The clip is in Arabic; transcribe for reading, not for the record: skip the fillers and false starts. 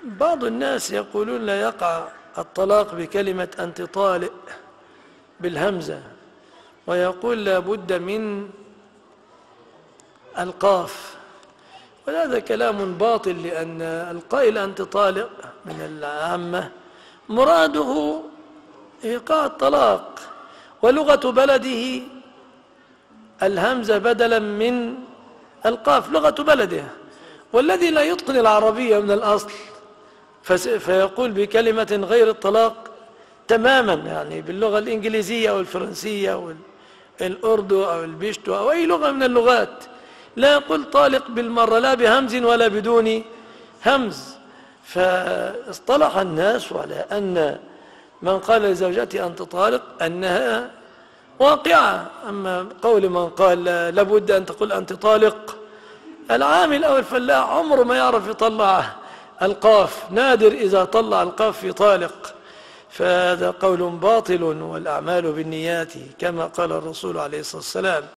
بعض الناس يقولون لا يقع الطلاق بكلمة أنت طالق بالهمزة، ويقول لا بد من القاف، وهذا كلام باطل، لأن القائل أنت طالق من العامة مراده إيقاع الطلاق، ولغة بلده الهمزة بدلا من القاف لغة بلده، والذي لا يتقن العربية من الأصل فيقول بكلمة غير الطلاق تماما، يعني باللغة الإنجليزية أو الفرنسية أو الأردو أو البشتو أو أي لغة من اللغات، لا يقول طالق بالمرة، لا بهمز ولا بدون همز. فاصطلح الناس على أن من قال لزوجته أنت طالق أنها واقعة، أما قول من قال لابد أن تقول أنت طالق، العامل أو الفلاح عمره ما يعرف يطلع القاف، نادر إذا طلع القاف في طالق، فهذا قول باطل، والأعمال بالنيات كما قال الرسول عليه الصلاة والسلام.